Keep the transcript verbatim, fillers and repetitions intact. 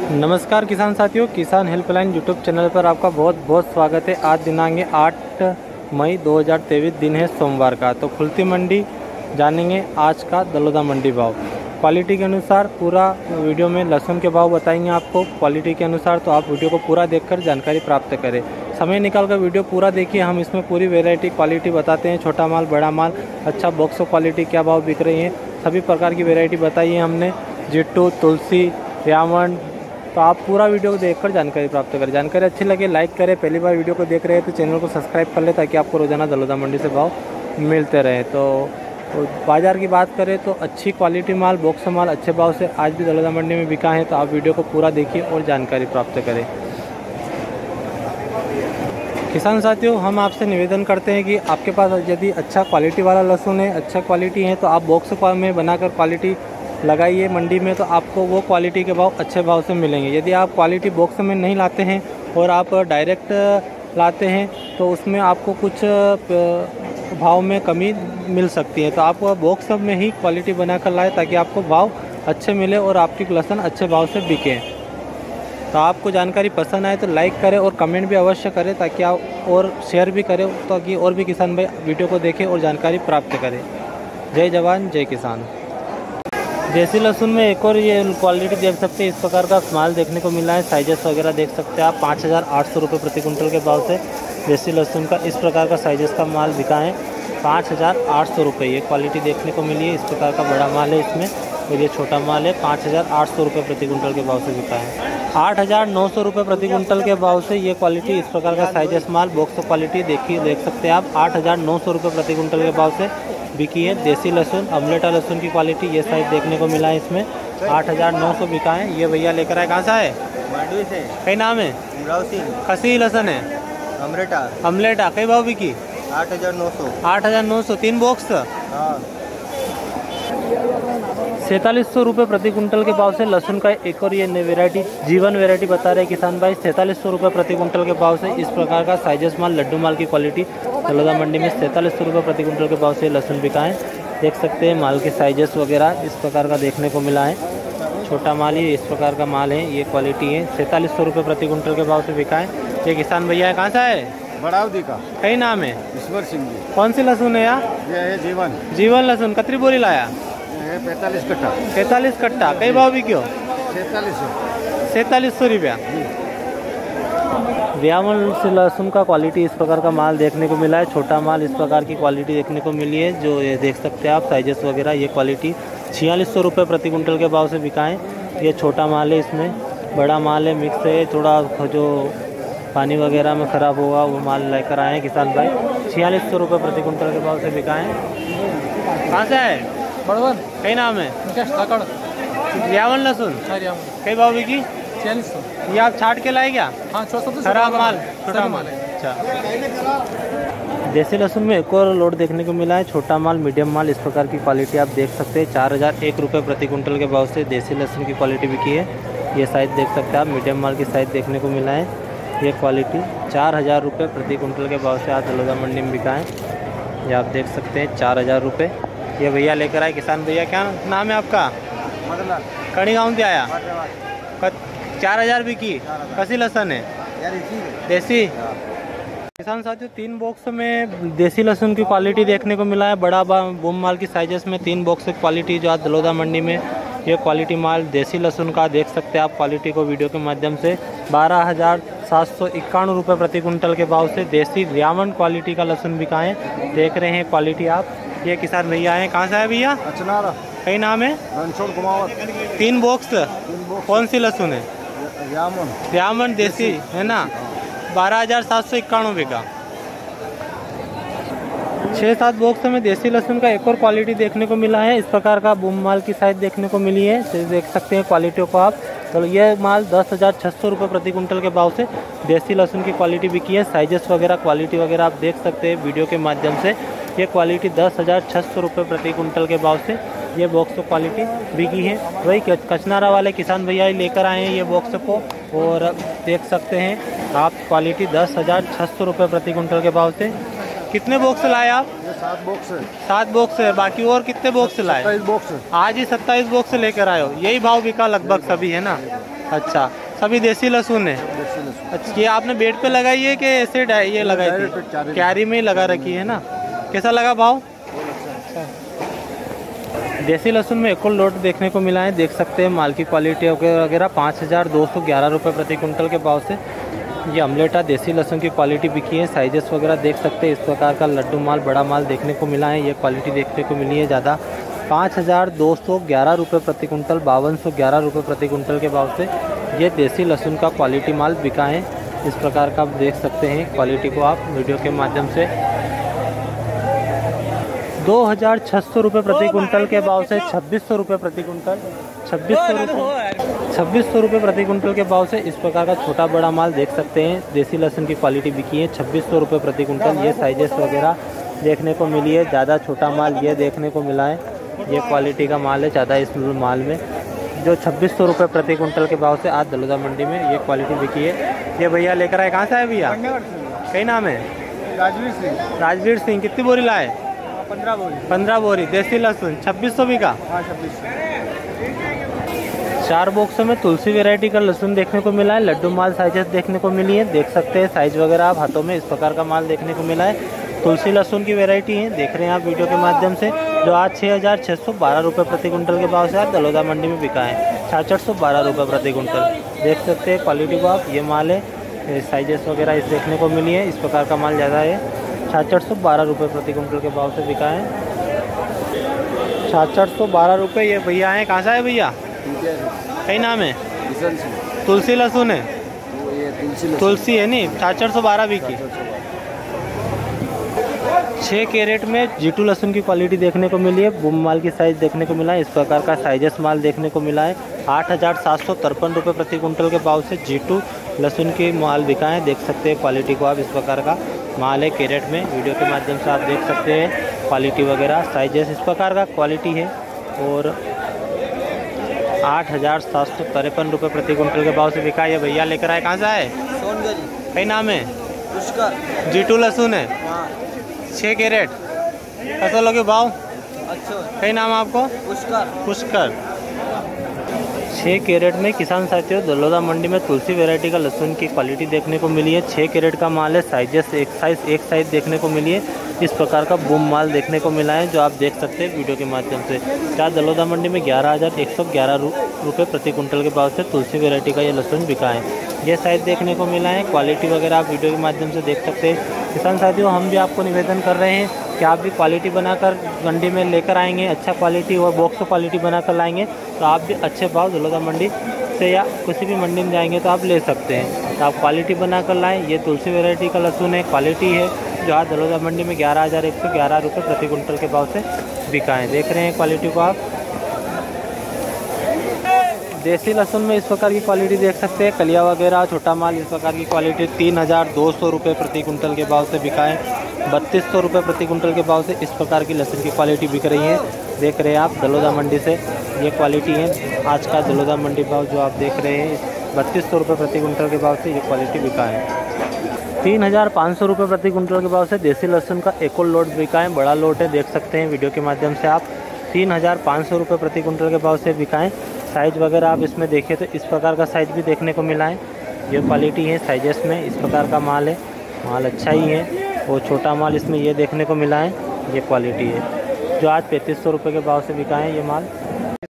नमस्कार किसान साथियों, किसान हेल्पलाइन यूट्यूब चैनल पर आपका बहुत बहुत स्वागत है। आज दिनांक आठ मई दो हज़ार तेईस, दिन है सोमवार का। तो खुलती मंडी जानेंगे आज का दलोदा मंडी भाव। क्वालिटी के अनुसार पूरा वीडियो में लहसुन के भाव बताएंगे आपको क्वालिटी के अनुसार, तो आप वीडियो को पूरा देखकर जानकारी प्राप्त करें। समय निकाल कर वीडियो पूरा देखिए, हम इसमें पूरी वैरायटी क्वालिटी बताते हैं। छोटा माल, बड़ा माल, अच्छा बॉक्स क्वालिटी क्या भाव बिक रही है, सभी प्रकार की वैरायटी बताई है हमने। जिट्टू, तुलसी, यामन, तो आप पूरा वीडियो को देखकर जानकारी प्राप्त करें। जानकारी अच्छी लगे लाइक करें। पहली बार वीडियो को देख रहे हैं तो चैनल को सब्सक्राइब कर ले, ताकि आपको रोजाना दलोदा मंडी से भाव मिलते रहे। तो, तो बाज़ार की बात करें तो अच्छी क्वालिटी माल, बॉक्स माल अच्छे भाव से आज भी दलोदा मंडी में बिका है। तो आप वीडियो को पूरा देखिए और जानकारी प्राप्त करें। किसान साथियों, हम आपसे निवेदन करते हैं कि आपके पास यदि अच्छा क्वालिटी वाला लहसुन है, अच्छा क्वालिटी है, तो आप बॉक्स में बनाकर क्वालिटी लगाइए मंडी में, तो आपको वो क्वालिटी के भाव अच्छे भाव से मिलेंगे। यदि आप क्वालिटी बॉक्स में नहीं लाते हैं और आप डायरेक्ट लाते हैं तो उसमें आपको कुछ भाव में कमी मिल सकती है। तो आप बॉक्स में ही क्वालिटी बनाकर लाएं, ताकि आपको भाव अच्छे मिले और आपकी लहसुन अच्छे भाव से बिके। तो आपको जानकारी पसंद आए तो लाइक करें और कमेंट भी अवश्य करें, ताकि आप और शेयर भी करें, ताकि और भी किसान भाई वीडियो को देखें और जानकारी प्राप्त करें। जय जवान जय किसान। देसी लहसुन में एक और ये क्वालिटी देख सकते हैं, इस प्रकार का माल देखने को मिला है। साइजेस वगैरह देख सकते हैं आप। पाँच हज़ार आठ सौ रुपये प्रति कुंटल के भाव से देसी लहसुन का इस प्रकार का साइजेस का माल बिका है। पाँच हज़ार आठ सौ रुपये ये क्वालिटी देखने को मिली है। इस प्रकार का बड़ा माल है इसमें, और ये छोटा माल है। पाँच हज़ार आठ सौ रुपये प्रति कुंटल के भाव से बिका है। आठ हज़ार नौ सौ रुपये प्रति कुंटल के भाव से ये क्वालिटी, इस प्रकार का साइजेस माल बॉक्स क्वालिटी देखिए देख सकते हैं आप। आठ हज़ार नौ सौ रुपये प्रति कुंटल के भाव से बिकी है देसी लहसुन। अमलेटा लहसुन की क्वालिटी ये साइज देखने को मिला है इसमें। आठ हज़ार नौ सौ बिका है। ये भैया लेकर आए, कहाँ सा है? मांडवी से। कई नाम है? खसी लहसुन है। अमलेटा अमलेटा कई भाव बिकी? आठ हज़ार नौ सौ। आठ हज़ार नौ सौ तीन बॉक्स। हाँ, सैंतालीस सौ रुपये प्रति कुंटल के भाव से लहसुन का एक और ये नई वेरायटी जीवन वेरायटी बता रहे किसान भाई। सैंतालीस सौ रुपये प्रति कुंटल के भाव से इस प्रकार का साइजेस माल, लड्डू माल की क्वालिटी दलोदा मंडी में सैंतालीस सौ रुपये प्रति कुंटल के भाव से लहसुन बिका है। देख सकते हैं माल के साइजेस वगैरह इस प्रकार का देखने को मिला है। छोटा माल ही इस प्रकार का माल है, ये क्वालिटी है। सैंतालीस सौ रुपये प्रति कुंटल के भाव से बिका है। ये किसान भैया है, कहाँ सा है? बड़ावदी का। कई नाम है? ईश्वर सिंह जी। कौन सी लहसुन है यार? ये है जीवन। जीवन लहसुन कतरी बोरी लाया? पैंतालीस कट्टा। पैंतालीस कट्टा कई भाव भी क्यों? सैंतालीस सौ। सैंतालीस सौ रुपया। व्यामन लहसुन का क्वालिटी इस प्रकार का माल देखने को मिला है। छोटा माल इस प्रकार की क्वालिटी देखने को मिली है, जो ये देख सकते हैं आप साइजेस वगैरह। ये क्वालिटी छियालीस सौ रुपये प्रति कुंटल के भाव से बिका है। ये छोटा माल है, इसमें बड़ा माल है, मिक्स है। थोड़ा जो पानी वगैरह में ख़राब होगा वो माल लेकर आए हैं किसान भाई। छियालीस सौ रुपये प्रति कुंटल के भाव से बिका है। कहाँ से है? बड़वन। कई नाम है? व्यावन लहसुन कई भाव बिकी? छियालीस सौ। ये आप छाट के लाए क्या? हाँ, खराब माल, छोटा माल है। अच्छा, देसी लहसुन में एक और लोड देखने को मिला है। छोटा माल, मीडियम माल, इस प्रकार की क्वालिटी आप देख सकते हैं। चार हज़ार एक रुपये प्रति कुंटल के भाव से देसी लहसुन की क्वालिटी बिकी है। ये साइज़ देख सकते हैं आप, मीडियम माल की साइज़ देखने को मिला है। ये क्वालिटी चार हज़ार रुपये प्रति कुंटल के भाव से आज दलोदा मंडी में बिका है। ये आप देख सकते हैं चार हज़ार रुपये। ये भैया लेकर आए किसान भैया, क्या नाम है आपका? मतलब कड़ी गाँव से आया। चार हज़ार बिकी। कसी लहसुन है? देसी। किसान साथियों, तीन बॉक्स में देसी लहसुन की क्वालिटी देखने को मिला है। बड़ा बूम माल की साइजेस में तीन बॉक्स की क्वालिटी जो आज दलोदा मंडी में ये क्वालिटी माल देसी लहसुन का देख सकते हैं आप क्वालिटी को वीडियो के माध्यम से। बारह हज़ार सात सौ इक्यानवे रुपये प्रति कुंटल के भाव से देसी व्यामन क्वालिटी का लहसुन बिका है। देख रहे हैं क्वालिटी आप। ये किसान भैया हैं, कहाँ से है भैया? अचनारा। कई नाम है? रणछोड़ कुमावत। तीन बॉक्स। कौन सी लहसुन है? यामन। यामन देसी है ना। बारह हज़ार सात सौ इक्यानवे बिका। छः सात बॉक्स में देसी लहसुन का एक और क्वालिटी देखने को मिला है। इस प्रकार का बूम माल की साइज देखने को मिली है, तो देख सकते हैं क्वालिटियों को आप। तो ये माल दस हज़ार छः सौ रुपये प्रति कुंटल के भाव से देसी लहसुन की क्वालिटी बिकी है। साइजेस वगैरह क्वालिटी वगैरह आप देख सकते हैं वीडियो के माध्यम से। ये क्वालिटी दस हज़ार छः सौ रुपये प्रति कुंटल के भाव से ये बॉक्स क्वालिटी बिकी है। वही कचनारा वाले किसान भैया ही लेकर आए हैं ये बॉक्स को, और देख सकते हैं आप क्वालिटी दस हज़ार छः सौ रुपये प्रति कुंटल के भाव से। कितने बॉक्स लाए आप? ये सात बॉक्स है। सात बॉक्स है। बाकी और कितने बॉक्स लाए? सत्ताईस बॉक्स। आज ही सत्ताईस बॉक्स लेकर आए हो। यही भाव बिका लगभग सभी है ना। अच्छा, सभी देसी लहसुन है। देसी लहसुन। अच्छा, ये आपने बेड पे लगाई है कि ऐसे डा- ये लगाई डायरेक्ट थी? क्यारी में। क्यारी में ही लगा रखी है ना। कैसा लगा भाव? देसी लहसुन में एक और लोट देखने को मिला है, देख सकते हैं माल की क्वालिटी वगैरह। पाँच हज़ार दो सौ ग्यारह रुपये प्रति कुंटल के भाव से ये अमलेटा देसी लहसुन की क्वालिटी बिकी है। साइजेस वगैरह देख सकते हैं, इस प्रकार का लड्डू माल बड़ा माल देखने को मिला है। ये क्वालिटी देखने को मिली है ज़्यादा। पाँच हज़ार दो सौ ग्यारह रुपये प्रति कुंटल, बावन सौ ग्यारह रुपये प्रति कुंटल के भाव से ये देसी लहसुन का क्वालिटी माल बिका है। इस प्रकार का आप देख सकते हैं क्वालिटी को आप वीडियो के माध्यम से। दो हज़ार छः सौ रुपये प्रति कुंटल के भाव से छब्बीस सौ रुपये प्रति कुंटल, छब्बीस सौ रुपये छब्बीस सौ रुपये प्रति कुंटल के भाव से इस प्रकार का छोटा बड़ा माल देख सकते हैं। देसी लहसुन की क्वालिटी बिकी है छब्बीस सौ रुपये प्रति कुंटल। ये साइजेस वगैरह देखने को मिली है। ज़्यादा छोटा माल ये देखने को मिला है। ये क्वालिटी का माल है ज़्यादा इस माल में, जो छब्बीस सौ रुपये प्रति कुंटल के भाव से आज दलोदा मंडी में ये क्वालिटी बिकी है। ये भैया लेकर आए, कहाँ से आए भैया? कई नाम है? राजवीर सिंह। राजवीर सिंह। कितनी बोरी लाए? पंद्रह बोरी। पंद्रह बोरी देसी लहसुन, छब्बीस सौ बिका। हाँ छब्बीस। चार बॉक्सों में तुलसी वैरायटी का लहसुन देखने को मिला है। लड्डू माल साइजेस देखने को मिली है, देख सकते हैं साइज वगैरह आप हाथों में। इस प्रकार का माल देखने को मिला है। तुलसी लहसुन की वैरायटी है, देख रहे हैं आप वीडियो के माध्यम से, जो आज छः हज़ार छः सौ बारह रुपये प्रति कुंटल के भाव से आज दलोदा मंडी में बिका है। छाछठ सौ बारह रुपये प्रति कुंटल देख सकते हैं क्वालिटी को आप। ये माल है, साइजेस वगैरह इस देखने को मिली है। इस प्रकार का माल ज़्यादा है। छाछठ सौ बारह रुपये प्रति कुंटल के भाव से बिका है। छाछठ सौ बारह रुपये। ये भैया हैं, कहाँ से आए भैया? कई नाम है? तुलसी लहसुन है। तुलसी है नहीं, छाछठ सौ बारह बिकी। छः कैरेट में जीटू लहसुन की क्वालिटी देखने को मिली है। बुम माल की साइज़ देखने को मिला है। इस प्रकार का साइजेस माल देखने को मिला है। आठ हज़ार सात सौ तिरपन रुपये प्रति कुंटल के भाव से जीटू लहसुन की माल बिका है। देख सकते हैं क्वालिटी को आप। इस प्रकार का माल है कैरेट में, वीडियो के माध्यम से आप देख सकते हैं क्वालिटी वगैरह साइजेस इस प्रकार का क्वालिटी है। और आठ हज़ार सात सौ तिरपन रुपये प्रति कुंटल के भाव से बिका। ये भैया लेकर आए, कहाँ से आए? सोनगढ़ी। कई नाम है? पुष्कर। जीटू लहसुन है। हाँ। छः कैरेट। कैसा लोगे भाव? अच्छा। कई नाम आपको? पुष्कर। पुष्कर। छः कैरेट में किसान साथियों दलोदा मंडी में तुलसी वैरायटी का लहसुन की क्वालिटी देखने को मिली है। छः कैरेट का माल है। साइजेस एक साइज एक साइज देखने को मिली है। इस प्रकार का बूम माल देखने को मिला है, जो आप देख सकते हैं वीडियो के माध्यम से। चार दलोदा मंडी में ग्यारह हज़ार एक सौ ग्यारह रुपये प्रति कुंटल के भाव से तुलसी वैरायटी का ये लहसुन बिका है। ये साइज देखने को मिला है। क्वालिटी वगैरह आप वीडियो के माध्यम से देख सकते हैं। किसान साथियों, हम भी आपको निवेदन कर रहे हैं कि आप भी क्वालिटी बनाकर मंडी में लेकर आएंगे, अच्छा क्वालिटी और बॉक्स क्वालिटी बनाकर लाएंगे तो आप भी अच्छे भाव दलोदा मंडी से या किसी भी मंडी में जाएंगे तो आप ले सकते हैं। तो आप क्वालिटी बनाकर लाएँ। ये तुलसी वैरायटी का लहसुन है, क्वालिटी है, जो आज दलोदा मंडी में ग्यारह हज़ार एक सौ ग्यारह रुपये प्रति कुंटल के भाव से बिका है। देख रहे हैं क्वालिटी को आप। देसी लहसुन में इस प्रकार की क्वालिटी देख सकते हैं। कलिया वगैरह छोटा माल इस प्रकार की क्वालिटी तीन हज़ार दो सौ रुपये प्रति कुंटल के भाव से बिका है। बत्तीस सौ रुपये प्रति कुंटल के भाव से इस प्रकार की लहसुन की क्वालिटी बिक रही है। देख रहे हैं आप दलोदा मंडी से ये क्वालिटी है। आज का दलोदा मंडी भाव जो आप देख रहे हैं बत्तीस सौ रुपये प्रति कुंटल के भाव से ये क्वालिटी बिका है। तीन हज़ार पाँच सौ रुपये प्रति कुंटल के भाव से देसी लहसुन का एक और लोट बिका है। बड़ा लोट है, देख सकते हैं वीडियो के माध्यम से आप। तीन हज़ार पाँच सौ रुपये प्रति कुंटल के भाव से बिका है। साइज़ वगैरह आप इसमें देखें तो इस प्रकार का साइज़ भी देखने को मिला है। ये क्वालिटी है साइजेस में, इस प्रकार का माल है। माल अच्छा ही है। और छोटा माल इसमें ये देखने को मिला है। ये क्वालिटी है, जो आज पैंतीस सौ रुपये के भाव से बिका है ये माल।